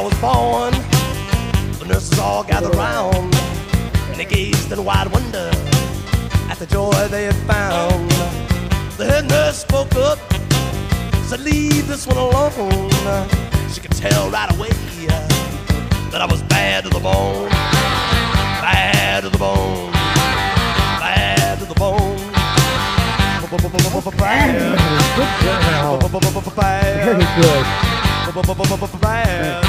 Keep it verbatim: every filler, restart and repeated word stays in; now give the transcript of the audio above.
was born, the nurses all gathered round, and they gazed in wide wonder at the joy they had found. The head nurse spoke up, said, leave this one alone. She could tell right away that I was bad to the bone, bad to the bone, bad to the bone. Very good.